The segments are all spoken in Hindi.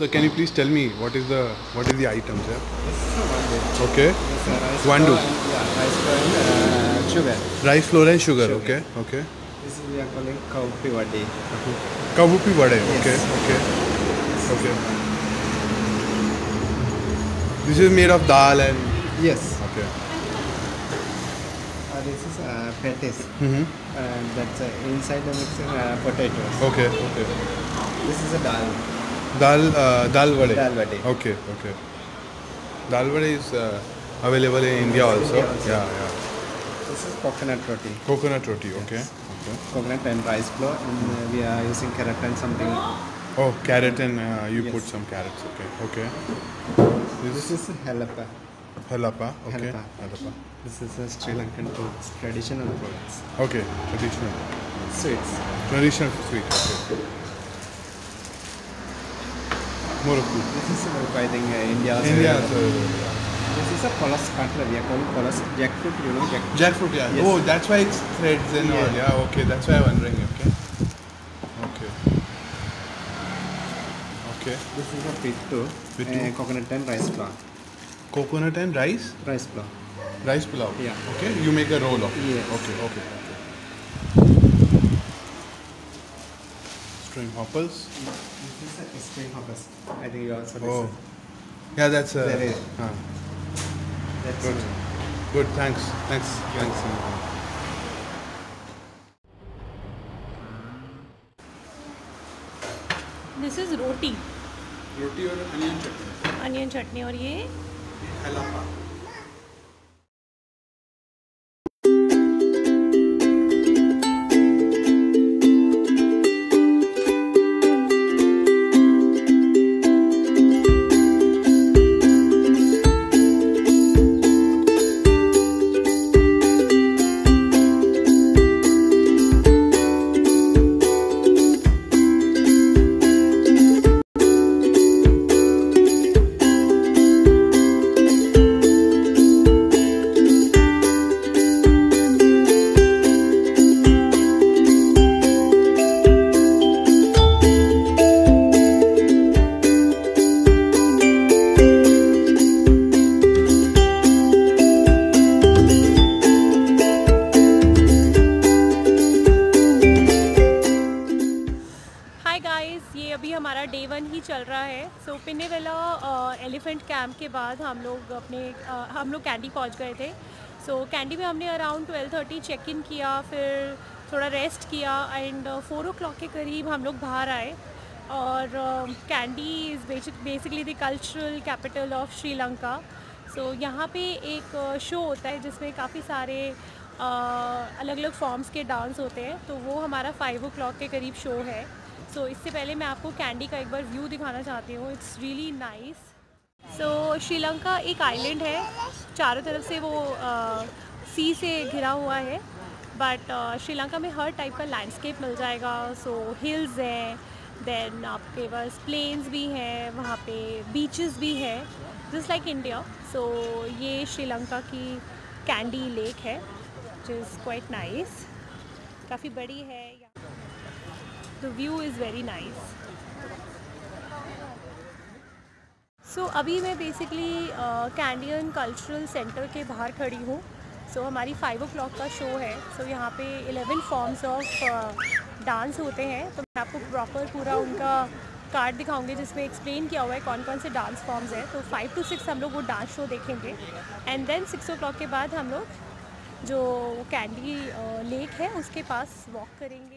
So can you please tell me what is the items here? This is a one dish. Okay. This is rice Vandu. flour and, rice flour and sugar. Rice flour and sugar. Sugar. Okay. Okay. This is we are calling kaupi vadi. Kavupi vade. Okay. Yes. Okay. Okay. This is made of dal and. Yes. Okay. This is patties. Mm-hmm. That's inside the mixer potatoes. Okay. Okay. This is a dal. Dal vade. Dal vadi. Okay. Okay. Dal vade is available in India also. India also. Yeah. This is coconut roti. Coconut roti. Okay. Okay. Coconut and rice flour, and we are using carrot and something. Oh, carrot and you Yes. put some carrots. Okay. Okay. This is halapa. Halapa. Okay. Halapa. Halapa. This is a Sri Lankan foods, traditional foods. Okay. Traditional. Sweets. Traditional sweet. Okay. Murukku. This is I think India. India. This is a polos cutler. We are calling polos jackfruit. You know jackfruit. Jackfruit. Yeah. Yes. Oh, that's why it's threads and all. Yeah. Yeah. Okay. That's why I'm wondering. Okay. Okay. Okay. This is a pittu. Pittu. Coconut and rice flour. Coconut and rice. Rice flour. Rice pulao. Yeah. Okay. You make a roll of it. Yes. Okay. Okay. String hoppers. This is a spring harvest. I think you also Oh. listen. Yeah, that's There is. Good. That's Good. Thanks. Thanks. This is roti roti और अनियन चटनी. अनियन चटनी और ये हलापा. हमारा डे 1 ही चल रहा है. सो पिन्नेवेला एलिफेंट कैंप के बाद हम लोग कैंडी पहुंच गए थे. सो कैंडी में हमने अराउंड 12:30 चेक इन किया, फिर थोड़ा रेस्ट किया एंड 4 o'clock के करीब हम लोग बाहर आए. और Kandy is basically the cultural capital of Sri Lanka. So यहाँ पे एक शो होता है जिसमें काफ़ी सारे अलग अलग फॉर्म्स के डांस होते हैं. तो वो हमारा 5 o'clock के करीब शो है. सो इससे पहले मैं आपको कैंडी का एक बार व्यू दिखाना चाहती हूँ. It's really nice. So Sri Lanka एक आइलैंड है, चारों तरफ से वो सी से घिरा हुआ है. बट श्रीलंका में हर टाइप का लैंडस्केप मिल जाएगा. सो हिल्स हैं, देन आपके पास प्लेन्स भी हैं, वहाँ पे बीचेस भी हैं, जस्ट लाइक इंडिया. सो ये श्रीलंका की कैंडी लेक है, विच इज़ क्वाइट नाइस. काफ़ी बड़ी है. The view is very nice. So अभी मैं बेसिकली कैंडियन कल्चरल सेंटर के बाहर खड़ी हूँ. सो हमारी 5 o'clock का शो है. सो यहाँ पे 11 फॉर्म्स ऑफ डांस होते हैं. तो मैं आपको प्रॉपर पूरा उनका कार्ड दिखाऊंगी जिसमें एक्सप्लेन किया हुआ है कौन कौन से डांस फॉर्म्स हैं. तो 5 to 6 हम लोग वो डांस शो देखेंगे एंड देन 6 o'clock के बाद हम लोग जो कैंडी लेक है उसके पास वॉक करेंगे.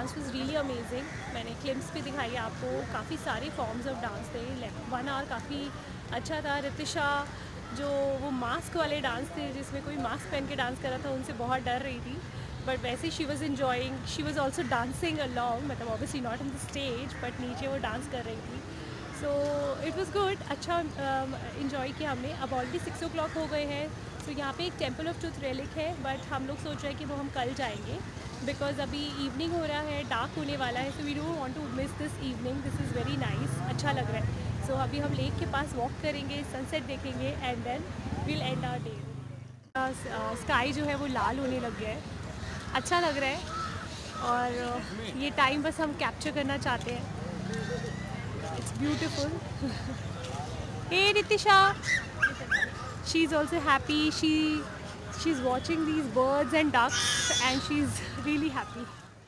Dance was really amazing. मैंने क्लिप्स भी दिखाई आपको, काफ़ी सारे फॉर्म्स ऑफ डांस थे। 1 आवर काफ़ी अच्छा था। रितिशा जो वो मास्क वाले डांस थे जिसमें कोई मास्क पहन के डांस कर रहा था, उनसे बहुत डर रही थी, बट वैसे she was enjoying, she was also dancing along, मतलब obviously not in the stage but नीचे वो डांस कर रही थी। सो इट वॉज़ गुड, अच्छा इन्जॉय किया हमने। अब ऑलरेडी 6 o'clock हो गए हैं। सो यहाँ पे एक टेम्पल ऑफ ट्रूथ रेलिक है, बट हम लोग सोच रहे हैं कि वो हम कल जाएंगे बिकॉज अभी इवनिंग हो रहा है, डार्क होने वाला है। So we don't want to miss this evening, this is very nice, अच्छा लग रहा है। सो अभी हम लेक के पास वॉक करेंगे, सनसेट देखेंगे and then will end our day. Sky जो है वो लाल होने लग गया है, अच्छा लग रहा है और ये टाइम बस हम कैप्चर करना चाहते हैं। It's beautiful. Hey Ritisha, she is also happy, she is watching these birds and ducks and she is really happy.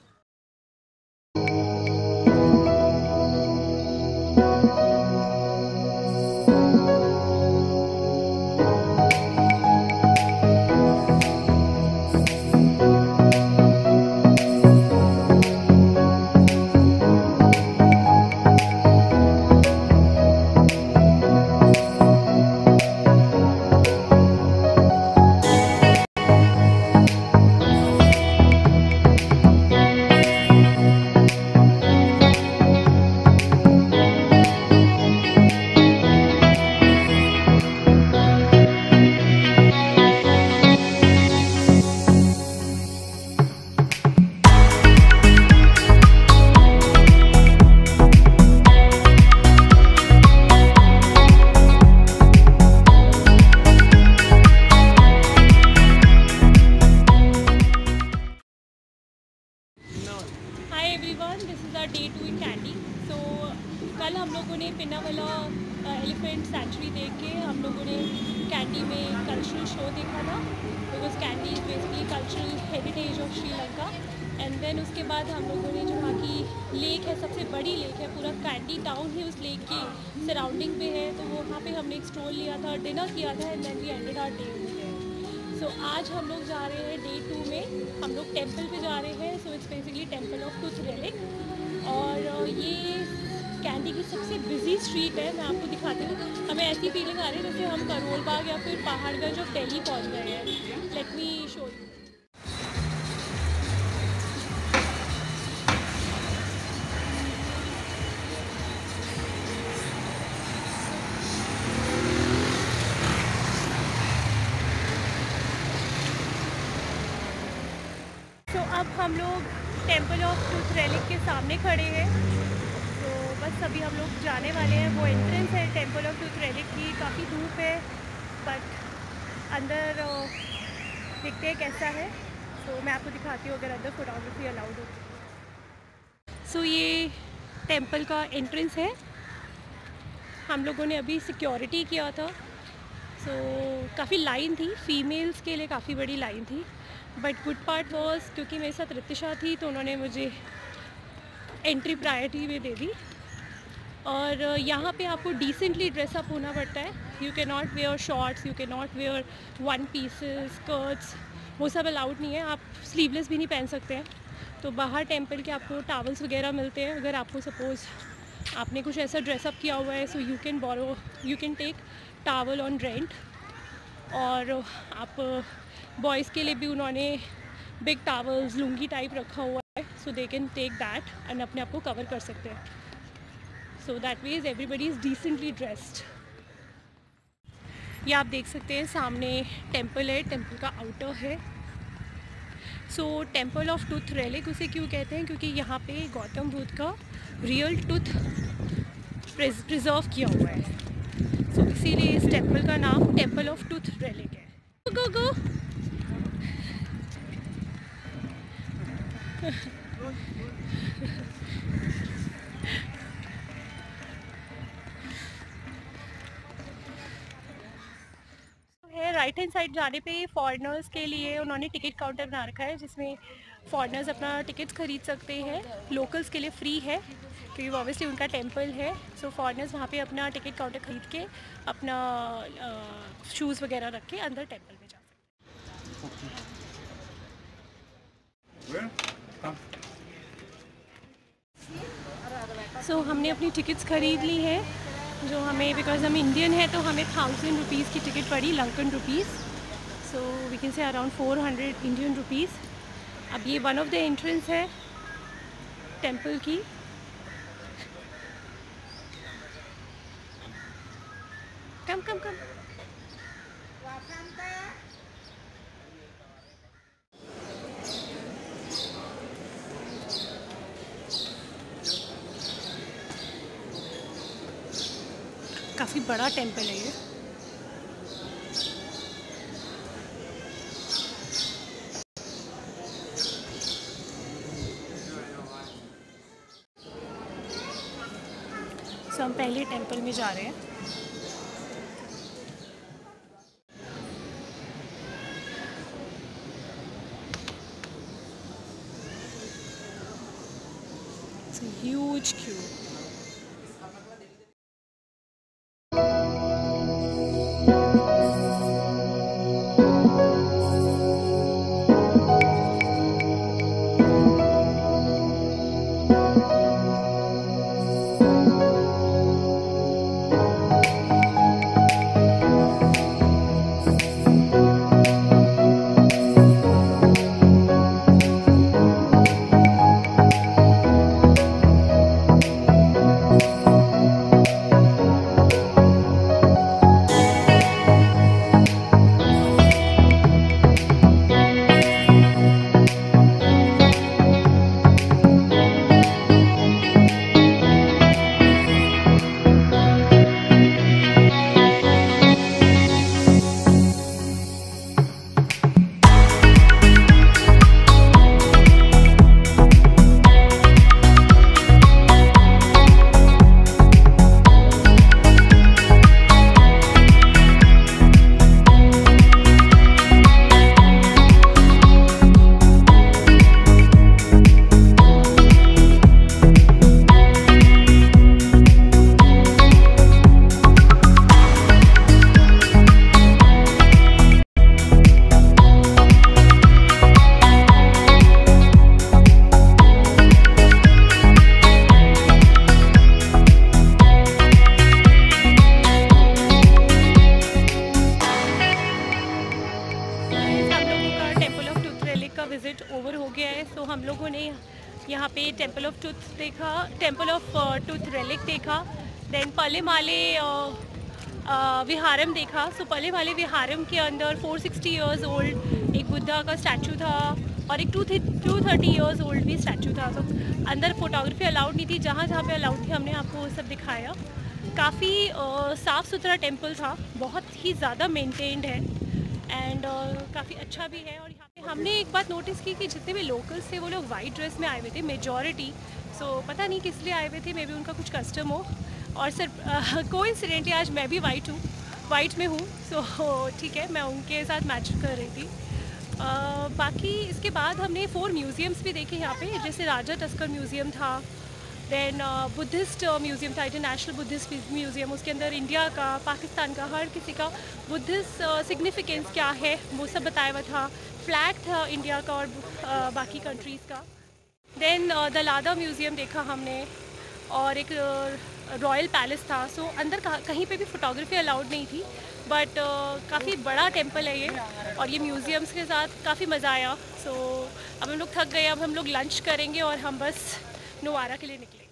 This is our day 2 in Kandy. So कल हम लोगों ने पिनावाला एलिफेंट सेंचुरी देख के हम लोगों ने कैंडी में कल्चरल शो देखा था, because Kandy is basically cultural heritage of Sri Lanka. And then उसके बाद हम लोगों ने जो वहाँ की लेक है, सबसे बड़ी लेक है, पूरा कैंडी टाउन ही उस लेक के सराउंडिंग पे है, तो वहाँ पे हमने एक स्ट्रोल लिया था, डिनर किया था and then we ended our day over there. So आज हम लोग जा रहे हैं डे 2 में, हम लोग टेम्पल पे जा रहे हैं। So it's basically temple of truth relic और ये कैंडी की सबसे बिजी स्ट्रीट है। मैं आपको दिखाती हूँ। हमें ऐसी फीलिंग आ रही है जैसे हम करोल बाग या फिर पहाड़गंज ऑफ दिल्ली पहुँच गए हैं। Let me show you. अब हम लोग टेम्पल ऑफ ट्रूथ रेलिक के सामने खड़े हैं, तो बस अभी हम लोग जाने वाले हैं। वो एंट्रेंस है टेम्पल ऑफ ट्रूथ रेलिक की, काफ़ी धूप है बट अंदर देखते हैं कैसा है। तो मैं आपको दिखाती हूँ अगर अंदर फोटोग्राफी अलाउड हो। सो ये टेम्पल का एंट्रेंस है। हम लोगों ने अभी सिक्योरिटी किया था, सो काफ़ी लाइन थी, फीमेल्स के लिए काफ़ी बड़ी लाइन थी। बट गुड पार्ट वॉज क्योंकि मेरे साथ रितिशा थी तो उन्होंने मुझे एंट्री प्रायोरिटी में दे दी। और यहाँ पे आपको डिसेंटली ड्रेसअप होना पड़ता है। You can not wear shorts, you can not wear one pieces, skirts, वो सब अलाउड नहीं है। आप स्लीवलेस भी नहीं पहन सकते हैं। तो बाहर टेम्पल के आपको टावल्स वगैरह मिलते हैं। अगर आपको सपोज़ आपने कुछ ऐसा ड्रेसअप किया हुआ है, so you can borrow, you can take towel on rent. और आप बॉयज़ के लिए भी उन्होंने बिग टावल्स, लुंगी टाइप रखा हुआ है, so they can take that and अपने आप को कवर कर सकते हैं। So that means everybody is decently dressed. ये आप देख सकते हैं सामने टेम्पल है, टेम्पल का आउटर है। So temple of truth relic उसे क्यों कहते हैं? क्योंकि यहाँ पे गौतम बुद्ध का रियल टूथ प्रिजर्व किया हुआ है। सो इसीलिए इस टेम्पल का नाम टेम्पल ऑफ ट्रूथ रेलिक है। गो गो है राइट हैंड साइड जाने पे फॉरेनर्स के लिए उन्होंने टिकट काउंटर बना रखा है, जिसमें फॉरेनर्स अपना टिकट्स खरीद सकते हैं। लोकल्स के लिए फ्री है क्योंकि वो ऑब्वियसली उनका टेम्पल है। सो फॉरेनर्स वहाँ पे अपना टिकट काउंटर खरीद के अपना शूज़ वगैरह रख के अंदर टेम्पल में जा सकते हैं। सो हमने अपनी टिकट्स ख़रीद ली हैं, जो हमें, बिकॉज हम इंडियन हैं तो हमें 1000 रुपीज़ की टिकट पड़ी, Lankan rupees, so we can say around 400 Indian rupees. अब ये वन ऑफ द एंट्रेंस है टेंपल की। कम कम कम। काफ़ी बड़ा टेंपल है ये। सो हम पहले टेंपल में जा रहे हैं। It's a huge queue. Visit over हो गया है। सो हम लोगों ने यहाँ पे टेंपल ऑफ टूथ देखा, टेंपल ऑफ टूथ रेलिक देखा, देन पले माले विहारम देखा। सो पले माले विहारम के अंदर 460 इयर्स ओल्ड एक बुद्धा का स्टैचू था और एक 230 इयर्स ओल्ड भी स्टैचू था। तो अंदर फोटोग्राफी अलाउड नहीं थी, जहाँ जहाँ पे अलाउड थी हमने आपको वो सब दिखाया। काफ़ी साफ़ सुथरा टेंपल था, बहुत ही ज़्यादा मेंटेन्ड है एंड काफ़ी अच्छा भी है। और यहाँ पे हमने एक बात नोटिस की कि जितने भी लोकल्स थे वो लोग वाइट ड्रेस में आए हुए थे मेजॉरिटी। सो पता नहीं किस लिए आए हुए थे, मे बी उनका कुछ कस्टम हो। और सर कोइंसिडेंटली आज मैं भी वाइट में हूँ। सो ठीक है, मैं उनके साथ मैच कर रही थी। बाकी इसके बाद हमने 4 म्यूज़ियम्स भी देखे यहाँ पे, जैसे राजा टस्कर म्यूज़ियम था, देन बुद्धिस्ट म्यूज़ियम था, इंटरनेशनल बुद्धिस्ट म्यूज़ियम। उसके अंदर इंडिया का, पाकिस्तान का, हर किसी का बुद्धिस्ट सिग्निफिकेंस क्या है वो सब बताया हुआ था। फ्लैग था इंडिया का और बाकी कंट्रीज़ का। देन द लादा म्यूज़ियम देखा हमने और एक रॉयल पैलेस था। सो अंदर कहीं पे भी फ़ोटोग्राफी अलाउड नहीं थी, बट काफ़ी बड़ा टेंपल है ये और ये म्यूज़ियम्स के साथ काफ़ी मज़ा आया। सो अब हम लोग थक गए, अब हम लोग लंच करेंगे और हम बस नोवारा के लिए निकले।